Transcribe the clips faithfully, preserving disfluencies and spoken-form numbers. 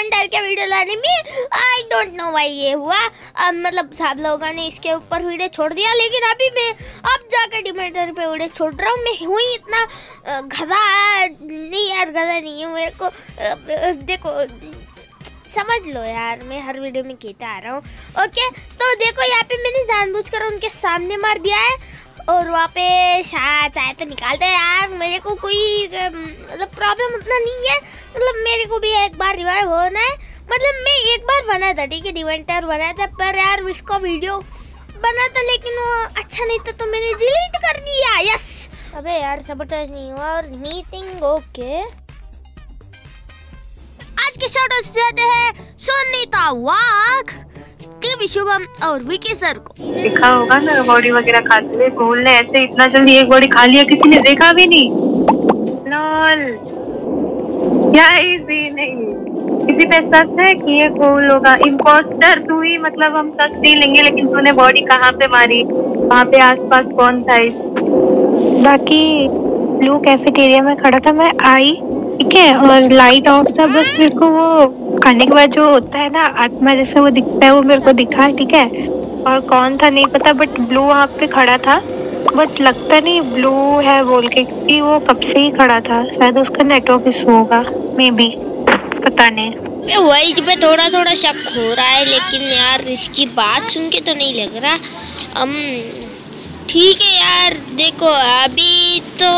डिमेंटर के वीडियो लाने में आई डोंट नो भाई ये हुआ। अब मतलब सब लोगों ने इसके ऊपर वीडियो छोड़ दिया, लेकिन अभी मैं अब जाकर डिमेंटर पे वीडियो छोड़ रहा हूँ। मैं हुई इतना गधा नहीं यार, गधा नहीं हूँ। मेरे को देखो समझ लो यार, मैं हर वीडियो में कहता आ रहा हूँ। ओके तो देखो यहाँ पे मैंने जानबूझकर उनके सामने मार दिया है और वहाँ पे शायद चाहे तो निकालते हैं यार। मेरे को कोई मतलब प्रॉब्लम उतना नहीं है, मतलब मेरे को भी एक बार रिवाइव होना है। मतलब मैं एक बार बना था, ठीक है, डिवेंटर बना था, पर यार उसका वीडियो बना था लेकिन वो अच्छा नहीं था तो मैंने डिलीट कर दिया। यस अबे यार सबोटाइज नहीं हुआ और मीटिंग ओके। आज के शॉट जाते हैं सोनीता वाघ, टीवी शुभम और विकी सर को। देखा होगा ना बॉडी वगैरह खाते हुए, गोल ने ऐसे इतना जल्दी एक बॉडी खा लिया, किसी ने देखा भी नहीं। लॉल क्या इसी नहीं, किसी पे सच है कि ये गोल होगा। इम्पोस्टर तू ही, मतलब हम सच नहीं लेंगे, लेकिन तूने बॉडी कहाँ पे मारी, वहाँ पे आसपास कौन था? बाकी ब्लू कैफेटेरिया में खड़ा था, मैं आई ठीक है और लाइट ऑफ था, बस मेरे को वो खाने के बाद जो होता है ना आत्मा जैसा वो दिखता है, वो मेरे को दिखा ठीक है। और कौन था नहीं पता, बट ब्लू वहाँ पे खड़ा था, बट लगता नहीं ब्लू है बोल के, क्योंकि वो कब से ही खड़ा था। शायद उसका नेटवर्क इशू होगा, मे बी, पता नहीं। वही पे थोड़ा थोड़ा शक हो रहा है, लेकिन यार इसकी बात सुन के तो नहीं लग रहा। हम ठीक है यार, देखो अभी तो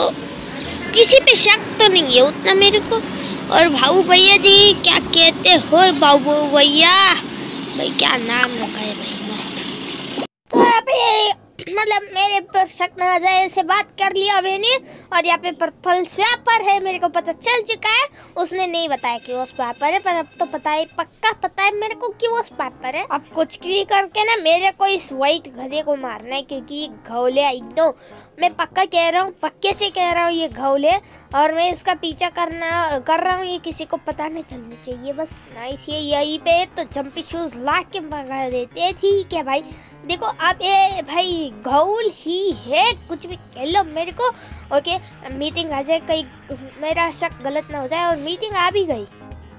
किसी पे शक तो नहीं है उतना मेरे को। और भाऊ भैया जी क्या कहते हो? बाबू भैया भाई क्या नाम रखा है भाई, मस्त। तो यहाँ पे मतलब मेरे पर शक ना आ जाए ऐसे बात कर लिया मैंने। और यहाँ पे पर्पल स्वैपर है, मेरे को पता चल चुका है, उसने नहीं बताया कि वो स्वैपर है, पर अब तो पता है, पक्का पता है मेरे को कि वो स्वैपर है। अब कुछ भी करके ना मेरे को इस व्हाइट गधे को मारना है, क्योंकि घोले आई नो, मैं पक्का कह रहा हूँ, पक्के से कह रहा हूँ ये घोले, और मैं इसका पीछा करना कर रहा हूँ, ये किसी को पता नहीं चलना चाहिए बस। नाइस, ये यहीं पे तो जंपी शूज ला के मंगा देते हैं, ठीक है भाई। देखो अब ये भाई घोल ही है, कुछ भी कह लो मेरे को। ओके मीटिंग आ जाए, कहीं मेरा शक गलत ना हो जाए। और मीटिंग आ भी गई।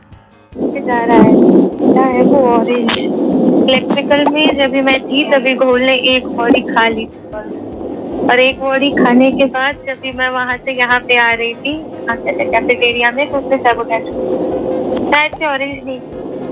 जा रहा है क्या है वो ऑरेंज इलेक्ट्रिकल में, जब भी मैं थी तभी घोल ने एक बॉडी खा ली, और एक बॉडी खाने के बाद जब भी मैं वहां से यहाँ पे आ रही थी कैफेटेरिया में, तो उसने सबोटाइज शायद से ऑरेंज नहीं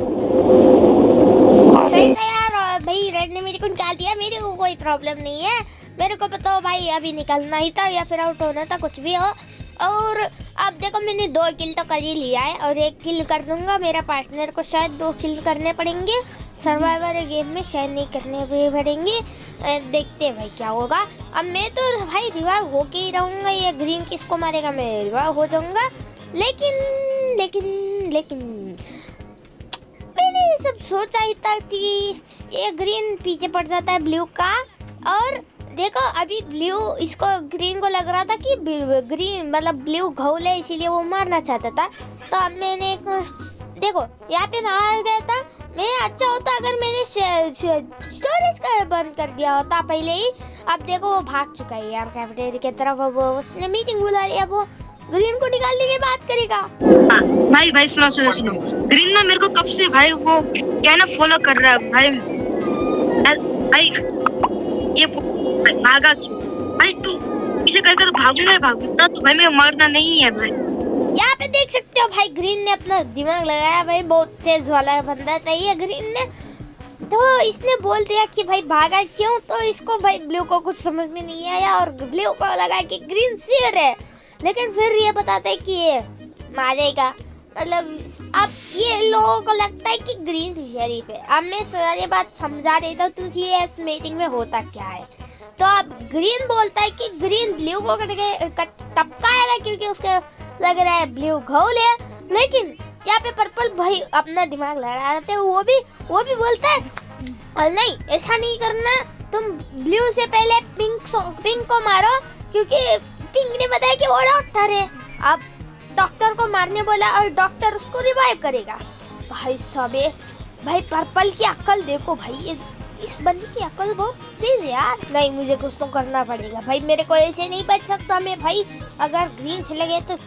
सही था यार भाई, रेड ने मेरे को निकाल दिया, मेरे को कोई प्रॉब्लम नहीं है। मेरे को पता हो भाई अभी निकलना ही था या फिर आउट होना था, कुछ भी हो। और अब देखो मैंने दो किल तो कर ही लिया है, और एक किल कर दूंगा, मेरा पार्टनर को शायद दो किल करने पड़ेंगे। सर्वाइवर गेम में शायद नहीं करने भी पड़ेंगे, देखते हैं भाई क्या होगा। अब मैं तो भाई रिवाइव होके ही रहूँगा, ये ग्रीन किसको मारेगा मैं रिवाइव हो जाऊँगा। लेकिन लेकिन लेकिन मैंने ये सब सोचा ही था कि ये ग्रीन पीछे पड़ जाता है ब्लू का। और देखो अभी ब्लू इसको ग्रीन को लग रहा था कि ग्रीन मतलब ब्लू घोल है, इसीलिए वो मारना चाहता था। तो अब मैंने देखो यहाँ पे मार गया था। मैं अच्छा होता अगर मैंने स्टोरेज का बंद कर दिया होता पहले ही। अब देखो वो भाग चुका है यार कैफेटेरिया की तरफ, अब उसने मीटिंग बुला लिया, वो ग्रीन को निकालने की बात करेगा। हाँ, भाई भाई सुनो सुनो सुनो, ग्रीन ना मेरे को कब से भाई वो क्या ना फॉलो कर रहा है भाई। भाई ये भागा क्यों भाई? तू पीछे करके तो भागूंगा भागूंगा तो भाई मैं मरना नहीं है भाई। यहाँ पे देख सकते हो भाई ग्रीन ने अपना दिमाग लगाया भाई, बहुत तेज वाला बंदा था ये ग्रीन ने। तो इसने बोल दिया कि भाई भागा क्यों, तो इसको भाई ब्लू को कुछ समझ में नहीं आया और ब्लू को लगा कि ग्रीन शेर है, लेकिन फिर ये बताता है कि ये मारेगा। मतलब अब ये लोगों को लगता है कि ग्रीन शरीफ है। अब मैं सारी बात समझा रही था क्योंकि ये इस मीटिंग में होता क्या है। तो अब ग्रीन बोलता है कि ग्रीन ब्लू को टपकाएगा क्योंकि उसके लग रहा है ब्लू घोल है, लेकिन यहाँ पे पर्पल भाई अपना दिमाग लड़ाते हैं, वो भी वो भी बोलता है नहीं ऐसा नहीं करना, तुम ब्लू से पहले पिंक पिंक को मारो, क्योंकि पिंक ने बताया कि वो डॉक्टर है। अब डॉक्टर को मारने बोला और डॉक्टर उसको रिवाइव करेगा। भाई सबे भाई पर्पल की अक्ल देखो भाई, इस बंदी की अकल बहुत तेज है यार। नहीं मुझे कुछ तो करना पड़ेगा भाई, मेरे को ऐसे नहीं बच सकता मैं भाई। अगर ग्रीन चले गए तो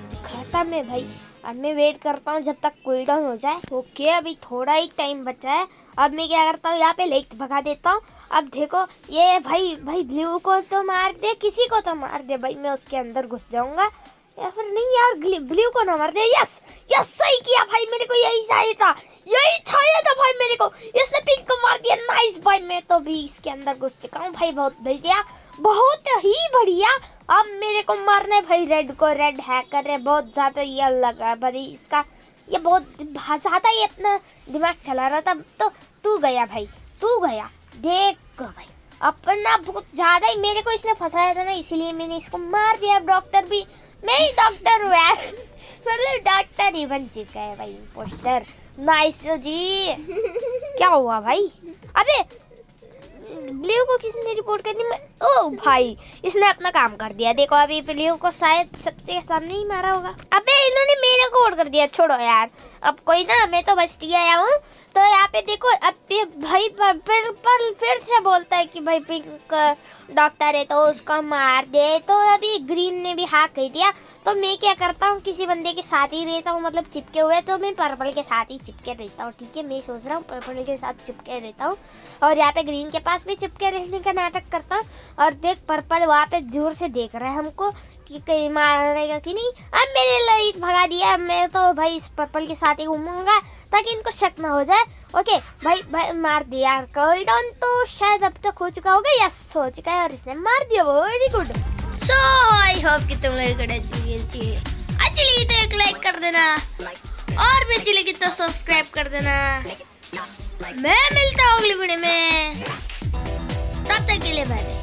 सकता मैं भाई। अब मैं वेट करता हूँ जब तक कूल डाउन हो जाए। ओके अभी थोड़ा ही टाइम बचा है। अब मैं क्या करता हूँ, यहाँ पे लाइट भगा देता हूँ। अब देखो ये भाई भाई ब्लू को तो मार दे, किसी को तो मार दे भाई। मैं उसके अंदर घुस जाऊंगा या फिर नहीं यार, ब्लू को ना मार दे। यस यस सही किया भाई, मेरे को यही चाहिए था, यही चाहिए था भाई मेरे को। इसने पिंक को मार दिया, नाइस भाई। मैं तो भी इसके अंदर घुस चुका हूँ भाई, बहुत बढ़िया बहुत ही बढ़िया। अब मेरे को मारना है भाई रेड को। रेड हैकर है, बहुत ज्यादा ये लगा भाई इसका, ये बहुत ज्यादा ही अपना दिमाग चला रहा था। तो तू गया भाई, तू गया, देख भाई अपना बहुत ज्यादा ही। मेरे को इसने फंसाया था ना, इसलिए मैंने इसको मार दिया। डॉक्टर भी, मैं ही डॉक्टर हूँ यार, मतलब डॉक्टर ही बन चुका है भाई पोस्टर। नाइस जी। क्या हुआ भाई? अबे ब्लू को किसने रिपोर्ट करनी? मैं ओ भाई इसने अपना काम कर दिया। देखो अभी ब्लू को शायद सबसे सामने ही मारा होगा। अबे इन्होंने मेरे को वोट कर दिया, छोड़ो यार। अब कोई ना, मैं तो बच गया हूँ। तो यहाँ पे देखो अब ये भाई फिर पर फिर से बोलता है कि भाई पिंक डॉक्टर है तो उसको मार दे। तो अभी ग्रीन ने भी हाँ कह दिया। तो मैं क्या करता हूँ, किसी बंदे के साथ ही रहता हूँ, मतलब चिपके हुए। तो मैं पर्पल के साथ ही चिपके रहता हूँ, ठीक है। मैं सोच रहा हूँ पर्पल के साथ चिपके रहता हूँ और यहाँ पे ग्रीन के पास भी चिपके रहने का नाटक करता हूँ। और देख पर्पल वहाँ पे दूर से देख रहा है हमको कि कहीं मारेगा कि नहीं। अब मेरे लाइट भगा दिया। मैं तो भाई इस पर्पल के साथ ही घूमूंगा ताकि इनको शक ना हो जाए। ओके भाई भाई मार दिया यार। कूल डाउन तो शायद अब तक हो चुका होगा, यस हो चुका है और इसने मार दिया, very good. So I hope कि तुम लोग अच्छी अच्छी लगी तो एक लाइक कर देना और भी अच्छी लगी तो सब्सक्राइब कर देना। मैं मिलता हूँ अगली वीडियो में, तब तक के लिए बाय।